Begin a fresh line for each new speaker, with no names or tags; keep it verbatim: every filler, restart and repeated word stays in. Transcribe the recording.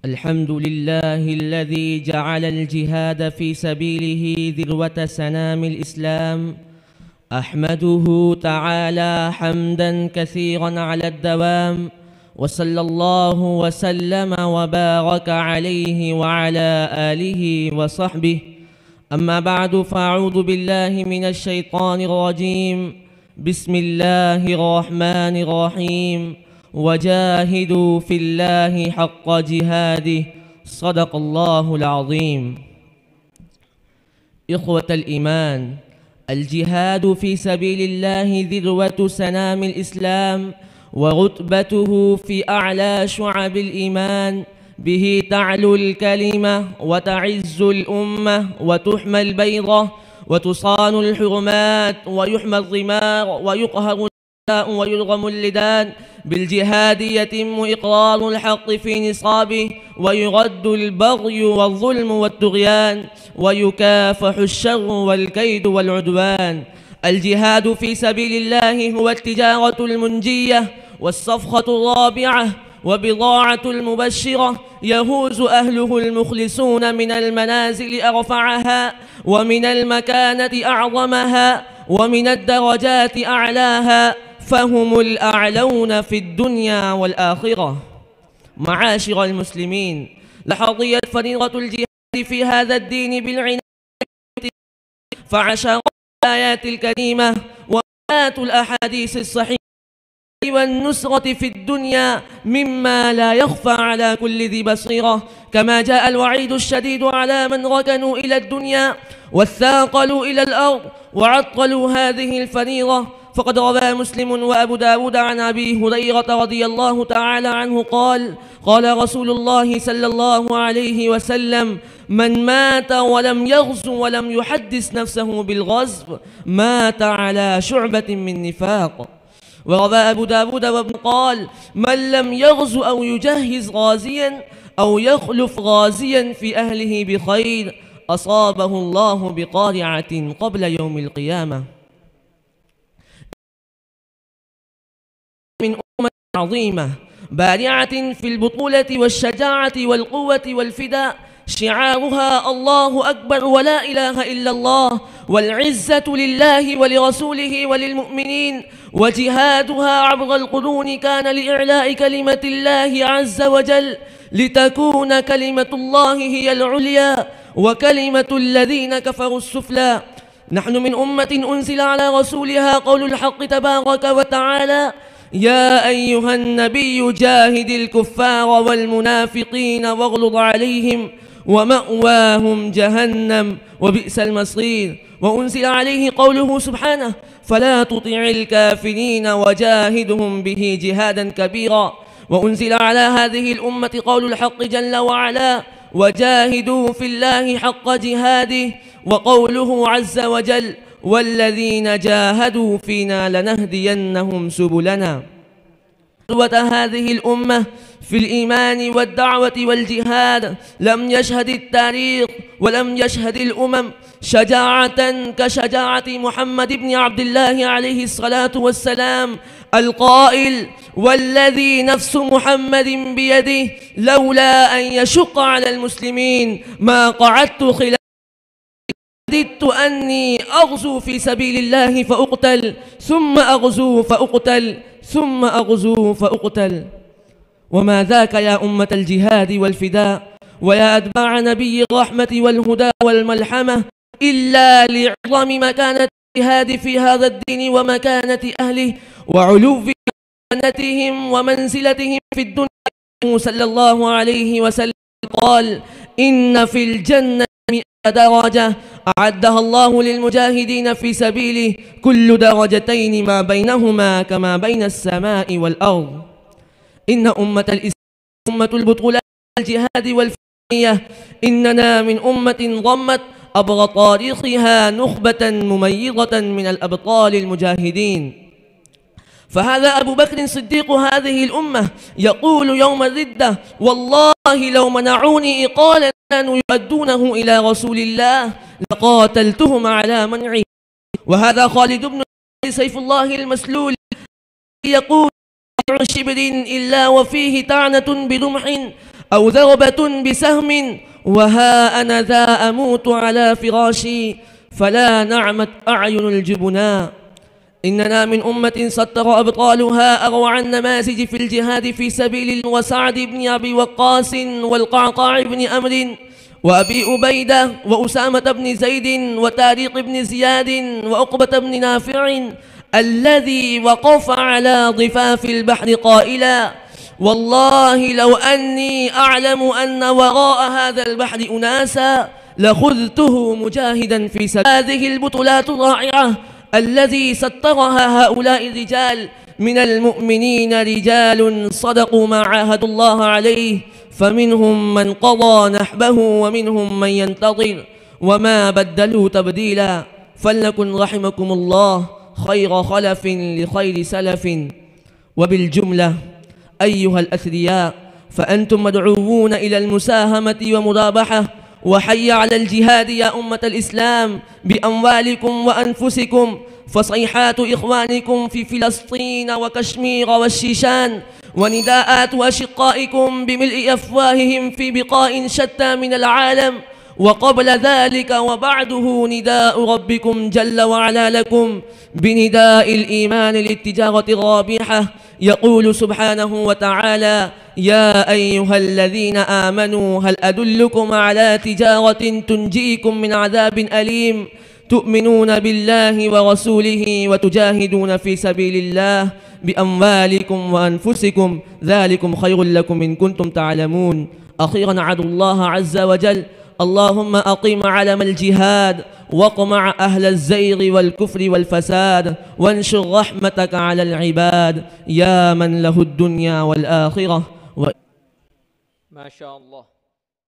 الحمد لله الذي جعل الجهاد في سبيله ذروة سنام الإسلام. أحمده تعالى حمدا كثيرا على الدوام، وصلى الله وسلم وبارك عليه وعلى آله وصحبه. أما بعد، فأعوذ بالله من الشيطان الرجيم. بسم الله الرحمن الرحيم. وجاهدوا في الله حق جهاده، صدق الله العظيم. إخوة الإيمان، الجهاد في سبيل الله ذروة سنام الإسلام، ورتبته في أعلى شعب الإيمان. به تعلو الكلمة وتعز الأمة وتحمى البيضة وتصان الحرمات ويحمى الضمار ويقهر ويلغم اللدان. بالجهاد يتم إقرار الحق في نصابه، ويرد البغي والظلم والطغيان، ويكافح الشر والكيد والعدوان. الجهاد في سبيل الله هو التجارة المنجية والصفقة الرابعة وبضاعة المبشرة، يهوز أهله المخلصون من المنازل أرفعها، ومن المكانة أعظمها، ومن الدرجات أعلاها، فهم الأعلون في الدنيا والآخرة. معاشر المسلمين، لحظيت فريضة الجهاد في هذا الدين بالعناية، فعشرات الآيات الكريمة وآيات الأحاديث الصحيحة والنصرة في الدنيا مما لا يخفى على كل ذي بصيرة. كما جاء الوعيد الشديد على من ركنوا إلى الدنيا والثاقلوا إلى الأرض وعطلوا هذه الفريضة. فقد روى مسلم وأبو داود عن أبي هريرة رضي الله تعالى عنه قال: قال رسول الله صلى الله عليه وسلم: من مات ولم يغزو ولم يحدث نفسه بالغزو مات على شعبة من نفاق. وروى أبو داود وابن قال: من لم يغزو أو يجهز غازيا أو يخلف غازيا في أهله بخير أصابه الله بقارعة قبل يوم القيامة. من أمة عظيمة بارعة في البطولة والشجاعة والقوة والفداء، شعارها الله أكبر ولا إله إلا الله، والعزة لله ولرسوله وللمؤمنين. وجهادها عبر القرون كان لإعلاء كلمة الله عز وجل، لتكون كلمة الله هي العليا وكلمة الذين كفروا السفلى. نحن من أمة أنزل على رسولها قول الحق تبارك وتعالى: يا أيها النبي جاهد الكفار والمنافقين واغلظ عليهم ومأواهم جهنم وبئس المصير. وأنزل عليه قوله سبحانه: فلا تطع الكافرين وجاهدهم به جهادا كبيرا. وأنزل على هذه الأمة قول الحق جل وعلا: وجاهدوا في الله حق جهاده. وقوله عز وجل: والذين جاهدوا فينا لنهدينهم سبلنا. قوة هذه الأمة في الإيمان والدعوة والجهاد لم يشهد التاريخ ولم يشهد الأمم شجاعة كشجاعة محمد بن عبد الله عليه الصلاة والسلام، القائل: والذي نفس محمد بيده لولا أن يشق على المسلمين ما قعدت خلاف وددت أني أغزو في سبيل الله فأقتل ثم أغزو فأقتل ثم أغزو فأقتل. وما ذاك يا أمة الجهاد والفداء ويا أتباع نبي الرحمة والهدى والملحمة إلا لعظم مكانة الجهاد في هذا الدين ومكانة أهله وعلو مكانتهم ومنزلتهم في الدنيا. صلى الله عليه وسلم قال: إن في الجنة مئة درجة أعدها الله للمجاهدين في سبيله، كل درجتين ما بينهما كما بين السماء والأرض. إن أمة الإسلام أمة البطولات والجهاد والفدائية، إننا من أمة ضمت أبر تاريخها نخبة مميزة من الأبطال المجاهدين. فهذا أبو بكر صديق هذه الأمة يقول يوم الردة: والله لو منعوني إقالا كانوا يؤدونه إلى رسول الله لقاتلتهم على منعه. وهذا خالد بن سيف الله المسلول يقول: شبر إلا وفيه طعنة برمح أو ضربة بسهم، وها أنا ذا أموت على فراشي، فلا نعمت أعين الجبناء. إننا من أمة سطر أبطالها أروع النماذج في الجهاد في سبيل الله، وسعد بن أبي وقاص والقعقاع بن أمر وأبي أبيدة وأسامة بن زيد وتاريق بن زياد وعقبة بن نافع الذي وقف على ضفاف البحر قائلا: والله لو أني أعلم أن وراء هذا البحر أناسا لخذته مجاهدا في سبيل. هذه البطولات الرائعة الذي سطرها هؤلاء الرجال من المؤمنين رجال صدقوا ما عاهدوا الله عليه، فمنهم من قضى نحبه ومنهم من ينتظر وما بدلوا تبديلا. فلنكن رحمكم الله خير خلف لخير سلف. وبالجملة أيها الأثرياء، فأنتم مدعوون إلى المساهمة ومرابحة، وحي على الجهاد يا أمة الإسلام بأموالكم وأنفسكم، فصيحات إخوانكم في فلسطين وكشمير والشيشان ونداءات أشقائكم بملء أفواههم في بقاع شتى من العالم، وقبل ذلك وبعده نداء ربكم جل وعلا لكم بنداء الإيمان للتجارة الرابحة. يقول سبحانه وتعالى: يا أيها الذين آمنوا هل أدلكم على تجارة تنجيكم من عذاب أليم تؤمنون بالله ورسوله وتجاهدون في سبيل الله بأموالكم وأنفسكم ذلكم خير لكم إن كنتم تعلمون. أخيرا عدو الله عز وجل، اللهم أقيم علم الجهاد واقمع أهل الزيغ والكفر والفساد، وانشر رحمتك على العباد يا من له الدنيا والآخرة. و...
ما شاء الله.